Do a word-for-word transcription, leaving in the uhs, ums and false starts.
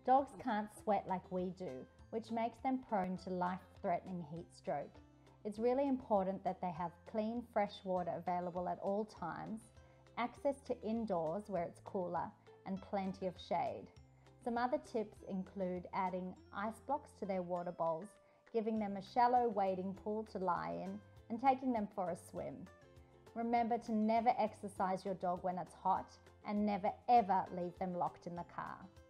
Dogs can't sweat like we do, which makes them prone to life-threatening heat stroke. It's really important that they have clean, fresh water available at all times, access to indoors where it's cooler, and plenty of shade. Some other tips include adding ice blocks to their water bowls, giving them a shallow wading pool to lie in, and taking them for a swim. Remember to never exercise your dog when it's hot, and never ever leave them locked in the car.